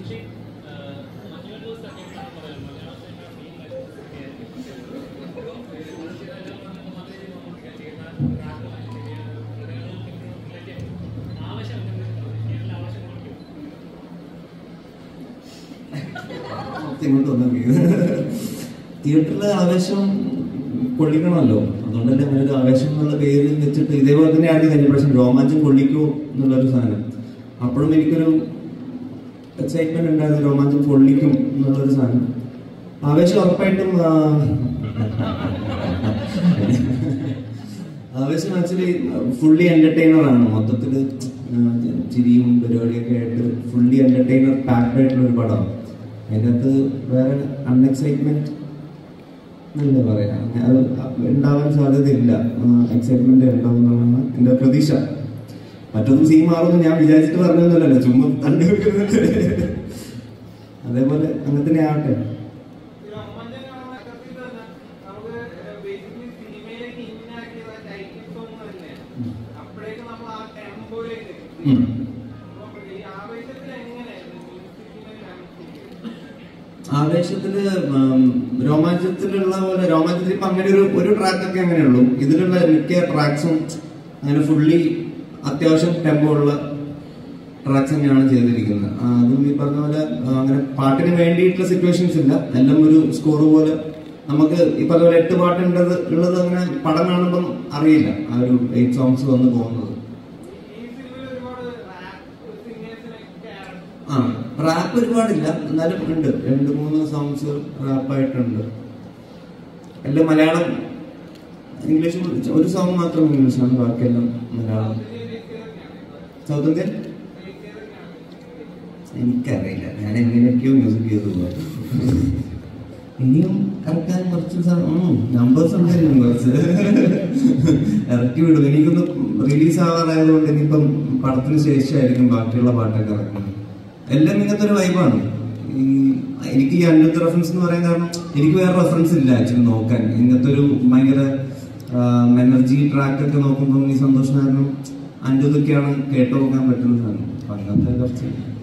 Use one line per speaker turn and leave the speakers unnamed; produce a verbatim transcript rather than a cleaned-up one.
ഇങ്ങോട്ട് വന്നാൽ തിയേറ്ററിലെ ആവേശം കൊള്ളിക്കണമല്ലോ, അതുകൊണ്ടല്ലേ അങ്ങനെ ഒരു ആവേശം എന്നുള്ള പേര് വെച്ചിട്ട് ഇതേപോലെ തന്നെയാണ് കഴിഞ്ഞ പ്രാവശ്യം രോമാഞ്ചം കൊള്ളിക്കോ എന്നുള്ളൊരു സാധനം. അപ്പോഴും എനിക്കൊരു എക്സൈറ്റ്മെന്റ് ഉണ്ടായിരുന്നു, രോമാഞ്ചം കൊള്ളിക്കും എന്നുള്ളൊരു സാധനം. ആവേശം ഉറപ്പായിട്ടും ആവേശം ആക്ച്വലി ഫുള്ളി എന്റർടൈനർ ആണ്. മൊത്തത്തില് ചിരിയും പരിപാടിയൊക്കെ ആയിട്ട് ഫുള്ളി എന്റർടൈനർ പാക്ഡ് ആയിട്ടുള്ള ഒരു പടമാണ്. അതിൻ്റെ അകത്ത് വേറെ അൺഎക്സൈറ്റ്മെന്റ് എന്നല്ലേ പറയാം, അത് ഉണ്ടാവാൻ സാധ്യതയില്ല. എക്സൈറ്റ്മെന്റ് ഉണ്ടാവും എന്നാണ് എൻ്റെ പ്രതീക്ഷ. മറ്റൊന്നും സീൻ മാറുമെന്ന് ഞാൻ വിചാരിച്ചിട്ട് പറഞ്ഞൊന്നുമല്ലല്ലോ, ചുമ്മാ തണ്ടി വെക്കുന്നുണ്ട്. അതേപോലെ അങ്ങനെ തന്നെ ആവട്ടെ. ആവേശത്തില് രോമാഞ്ചത്തിലുള്ള പോലെ രോമാഞ്ചത്തിൽ ഇപ്പൊ അങ്ങനെ ഒരു ഒരു ട്രാക്കൊക്കെ അങ്ങനെയുള്ളൂ. ഇതിലുള്ള മിക്ക ട്രാക്സും അങ്ങനെ ഫുള്ളി അത്യാവശ്യം ടെമ്പോ ഉള്ള ട്രാക്സ് തന്നെയാണ് ചെയ്തിരിക്കുന്നത്. അതും ഈ പറഞ്ഞ പോലെ അങ്ങനെ പാട്ടിന് വേണ്ടിയിട്ടുള്ള സിറ്റുവേഷൻസ് ഇല്ല, എല്ലാം ഒരു സ്കോർ പോലെ. നമുക്ക് ഈ പറഞ്ഞ പോലെ എട്ട് പാട്ടുണ്ടത് ഉള്ളത് അങ്ങനെ പടം കാണുമ്പം അറിയില്ല ആ ഒരു എയ്റ്റ് സോങ്സ് വന്ന് പോകുന്നത്. ആ റാപ്പ് ഒരുപാടില്ല, എന്നാലും ഉണ്ട്, രണ്ട് മൂന്ന് സോങ്സ് റാപ്പായിട്ടുണ്ട്. എല്ലാം മലയാളം, ഇംഗ്ലീഷും ഒരു സോങ് മാത്രം ഇംഗ്ലീഷാണ്, ബാക്കിയെല്ലാം മലയാളം. സൗത്ത് ഇന്ത്യൻ എനിക്കറിയില്ല, ഞാൻ എങ്ങനെയൊക്കെയോ മ്യൂസിക് ചെയ്തു പോകും. ഇനിയും ഇറക്കാൻ കുറച്ച് നമ്പേഴ്സ് ഉണ്ടായിരുന്നു, കുറച്ച് ഇറക്കി വിടും. എനിക്കൊന്ന് റിലീസ് ആവാറായതുകൊണ്ട് ഇനിയിപ്പം പടത്തിന് ശേഷമായിരിക്കും ബാക്കിയുള്ള പാട്ടൊക്കെ ഇറക്കുന്നത്. എല്ലാം ഇങ്ങനത്തെ ഒരു വൈബാണ്. ഈ എനിക്ക് ഈ അന്നത്തെ റെഫറൻസ് എന്ന് പറയാൻ കാരണം എനിക്ക് വേറെ റെഫറൻസ് ഇല്ല ആക്ച്വലി നോക്കാൻ. ഇങ്ങനത്തെ ഒരു ഭയങ്കര എനർജി ട്രാക്കൊക്കെ നോക്കുമ്പോൾ ഈ സന്തോഷം കാരണം അഞ്ചതൊക്കെയാണ് കേട്ടു നോക്കാൻ പറ്റുന്നതാണ്. അപ്പൊ അങ്ങനത്തെ കുറച്ച്